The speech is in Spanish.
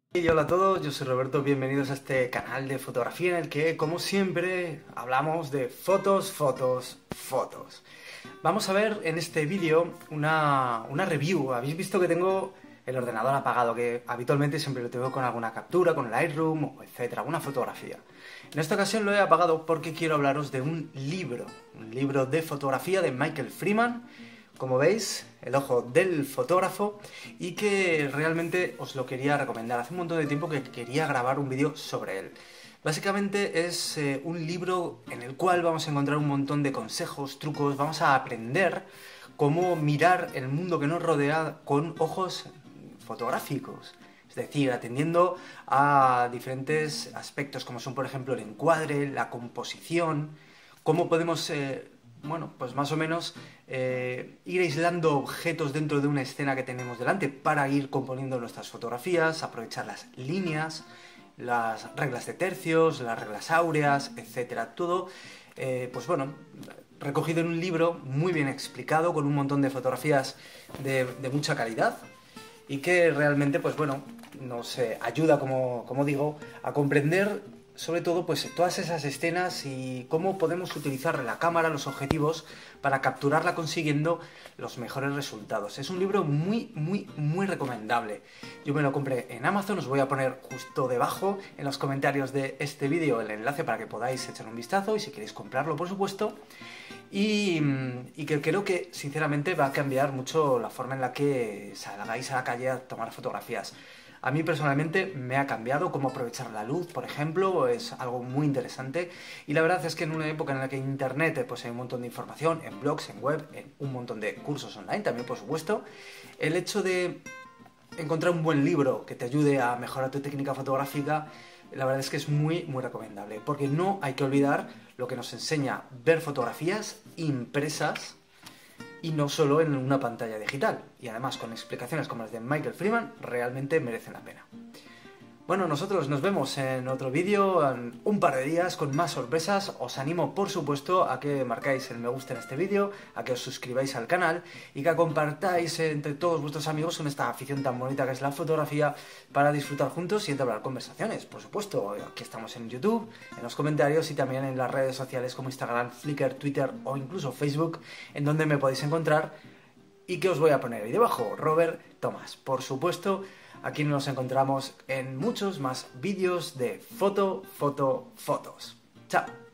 Y hola a todos, yo soy Roberto, bienvenidos a este canal de fotografía en el que, como siempre, hablamos de fotos, fotos, fotos. Vamos a ver en este vídeo una review. Habéis visto que tengo el ordenador apagado, que habitualmente siempre lo tengo con alguna captura, con el Lightroom, etcétera, alguna fotografía. En esta ocasión lo he apagado porque quiero hablaros de un libro de fotografía de Michael Freeman, como veis, el ojo del fotógrafo, y que realmente os lo quería recomendar. Hace un montón de tiempo que quería grabar un vídeo sobre él. Básicamente es un libro en el cual vamos a encontrar un montón de consejos, trucos, vamos a aprender cómo mirar el mundo que nos rodea con ojos fotográficos. Es decir, atendiendo a diferentes aspectos como son, por ejemplo, el encuadre, la composición, cómo podemos bueno, pues más o menos ir aislando objetos dentro de una escena que tenemos delante para ir componiendo nuestras fotografías, aprovechar las líneas, las reglas de tercios, las reglas áureas, etcétera. Todo, pues bueno, recogido en un libro muy bien explicado, con un montón de fotografías de mucha calidad y que realmente, pues bueno, nos ayuda, como digo, a comprender sobre todo pues todas esas escenas y cómo podemos utilizar la cámara, los objetivos para capturarla consiguiendo los mejores resultados. Es un libro muy recomendable. Yo me lo compré en Amazon, os voy a poner justo debajo en los comentarios de este vídeo el enlace para que podáis echar un vistazo y si queréis comprarlo, por supuesto. Y que creo que sinceramente va a cambiar mucho la forma en la que salgáis a la calle a tomar fotografías. A mí personalmente me ha cambiado cómo aprovechar la luz, por ejemplo, es algo muy interesante y la verdad es que en una época en la que en internet pues hay un montón de información, en blogs, en web, en un montón de cursos online también, por supuesto, el hecho de encontrar un buen libro que te ayude a mejorar tu técnica fotográfica, la verdad es que es muy recomendable, porque no hay que olvidar lo que nos enseña ver fotografías impresas y no solo en una pantalla digital. Y además con explicaciones como las de Michael Freeman, realmente merecen la pena. Bueno, nosotros nos vemos en otro vídeo en un par de días con más sorpresas. Os animo, por supuesto, a que marcáis el me gusta en este vídeo, a que os suscribáis al canal y que compartáis entre todos vuestros amigos con esta afición tan bonita que es la fotografía para disfrutar juntos y entablar conversaciones. Por supuesto, aquí estamos en YouTube, en los comentarios y también en las redes sociales como Instagram, Flickr, Twitter o incluso Facebook, en donde me podéis encontrar y que os voy a poner ahí debajo, Robert Tomás. Por supuesto, aquí nos encontramos en muchos más vídeos de fotos. Chao.